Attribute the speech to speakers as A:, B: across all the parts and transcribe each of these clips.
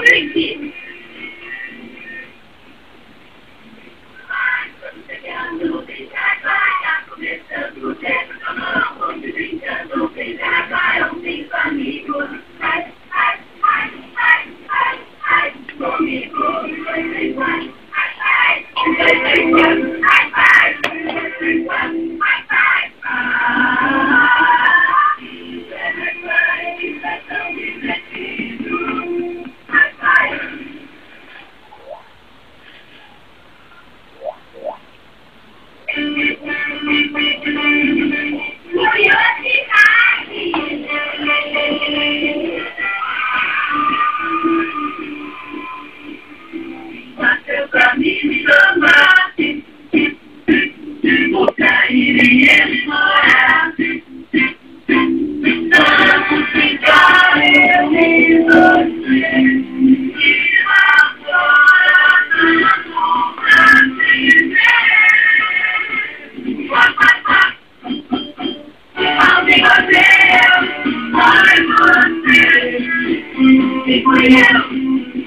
A: frente. Tá começando o tempo da mão, onde brincando, quem já vai, ontem os amigos. Ai, ai, ai, ai, ai, ai, comigo, vai, vai, ai, ai, vai, ai, ai, ai, ai, é tão divertido. Ai, ai. Bateu pra mim me amasse, vou cair e explorar. Vamos ficar eu e você, e lá fora tudo pra viver. Alguém você, ai você, e fui eu.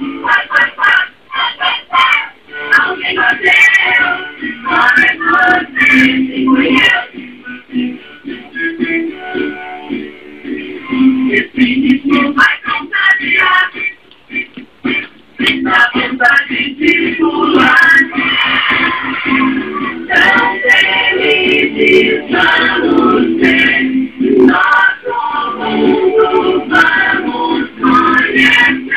A: Alguém você, ai você, e fui eu. Esse ritmo vai contagiar, dá vontade de pular. Tão felizes vamos ser, nosso mundo vamos conhecer.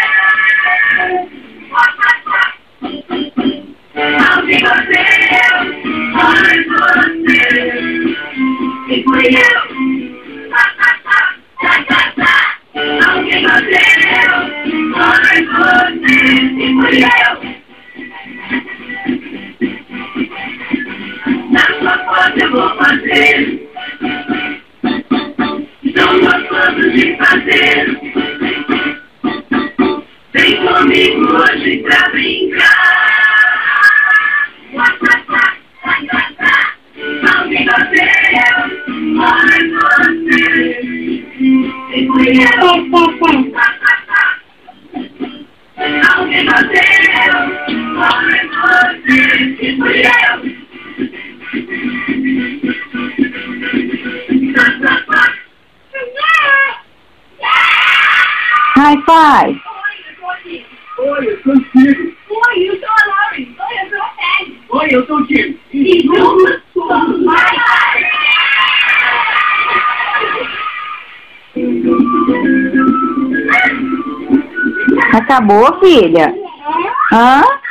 A: Alguém você, ai você, e fui eu. Alguém você, ai você, e fui eu. Na sua foto eu vou fazer, são gostosos de fazer. Vem comigo hoje pra brincar. Alguém você, ai você, e fui eu. Alguém você, ai você, e fui eu.
B: High five.
C: Oi, eu sou o Chico.
A: Oi, eu sou a Lauren. Oi, eu sou a Teddy.
C: Oi, eu sou o Chico.
A: E juntos somos mais.
B: Acabou, filha? Hã?